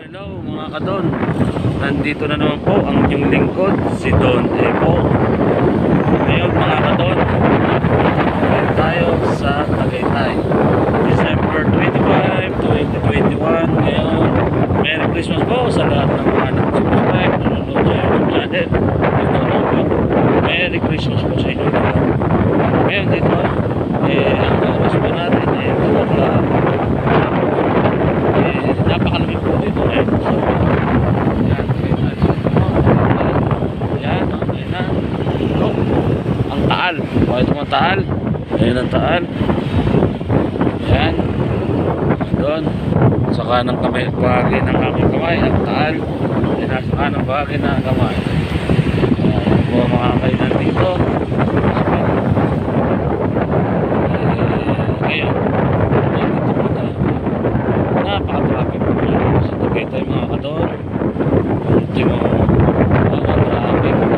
Hello mga kadon, nandito na naman po ang inyong lingkod, si Don Epok. Ngayon mga kadon, tayo sa Tagaytay, December 25, 2021. Ngayon, Merry Christmas po sa lahat ng mga nag-subscribe, nanonood sa YouTube channel. Merry Christmas po sa inyo. Ngayon dito, ang oras po natin ay 2 o'clock. Napakalamig po dito ngayon. So, yan, ayan na. Look, ang taal. Bakit ito mga taal? Ayan ang taal. Yan. Doon. Sa kanang kamay, bahagi ng aking kamay, ang taal. Ayan na, sa kanang bahagi ng kamay. Ayan po mga kainan dito. Ngayon, dito po tayo. Napaka-traffic po sa Tagaytay mga kadon. Ultimo traffic po.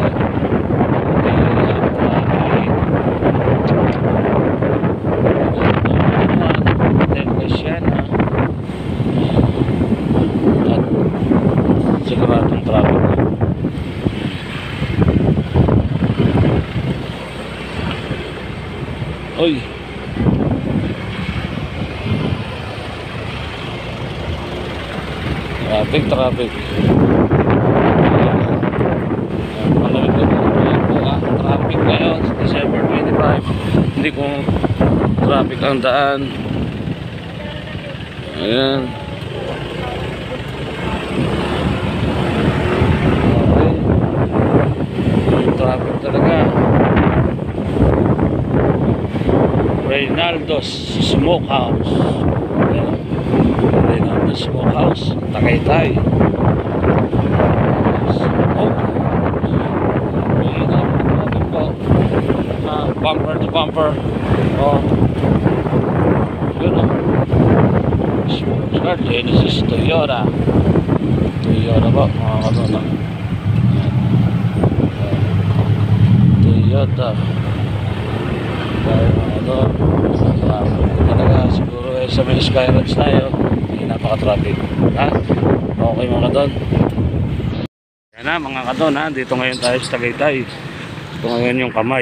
Yan at siguradong traffic po. Oy, traffic. Malamig na po ang traffic ngayon, December 25. Hindi ko traffic ang daan. Ayan. Okay. Traffic talaga. Reynaldo's Smokehouse. Ayan. Reynaldo's Smokehouse, Tagaytay. Oh. Bumper to bumper. Oh. Yun o. Genesis Toyota po mga katulong. Toyota talaga siguro sa may skyranch tayo, hindi napaka-traffic ha? Okay mga kadon. Yan na mga kadon ha, dito ngayon tayo sa Tagaytay. Ito ngayon yung kamay.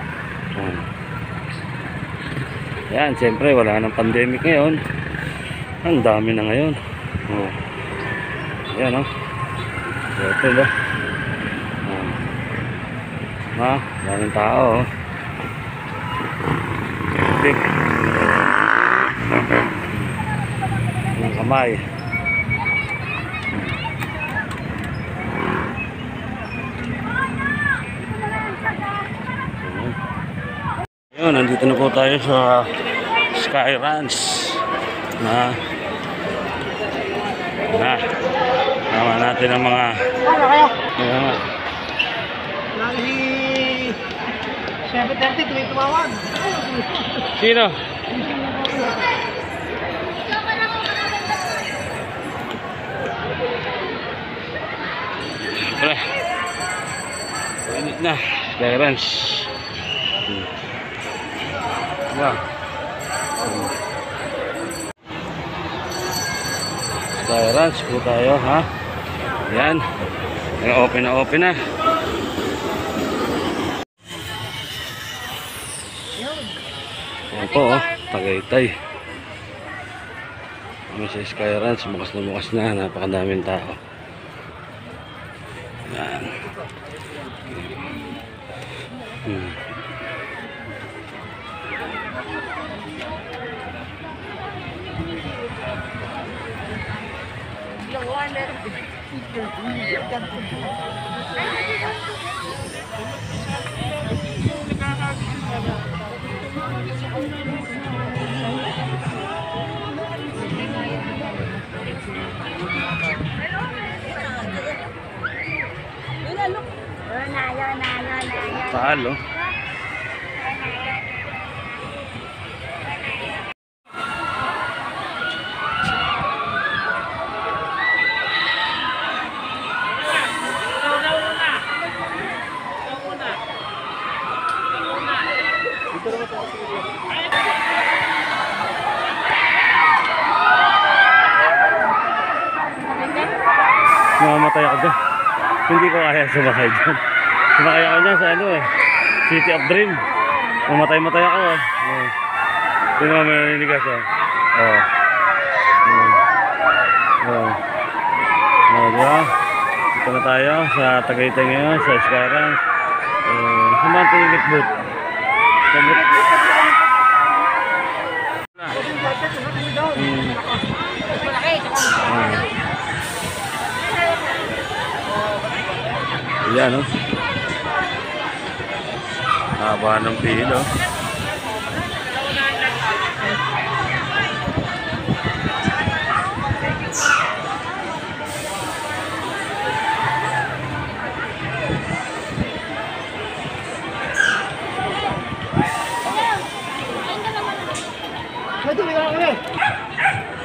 Yan, siyempre wala nang pandemic ngayon. Ang dami na ngayon. Oh. Ayan o. Ito ba? Ha? Daming tao o. Big. Ang kamay. Ayun, nandito na po tayo sa Skyranch. Tama natin ang mga Lagi 7:30 tuwing tumawag. Sino? Wala. Init na. Skyranch. Wow. Skyranch po tayo ha. Yan. Open na. Yan po oh, Tagaytay. Kami sa Skyranch, bukas na, napakadaming tao. Yan. Talo. Mamamatay ako dyan. Hindi ko kaya sumakay dyan. Sumakay ako dyan sa ano eh. City of Dream. Mamatay-matay ako eh. Yun naman may naninigas eh. Diba? Dito na tayo sa Tagaytay ngayon, sa skyranch. Saan ba ang tulit boot? Yan no? Haba ng pilo. Ito, may kami.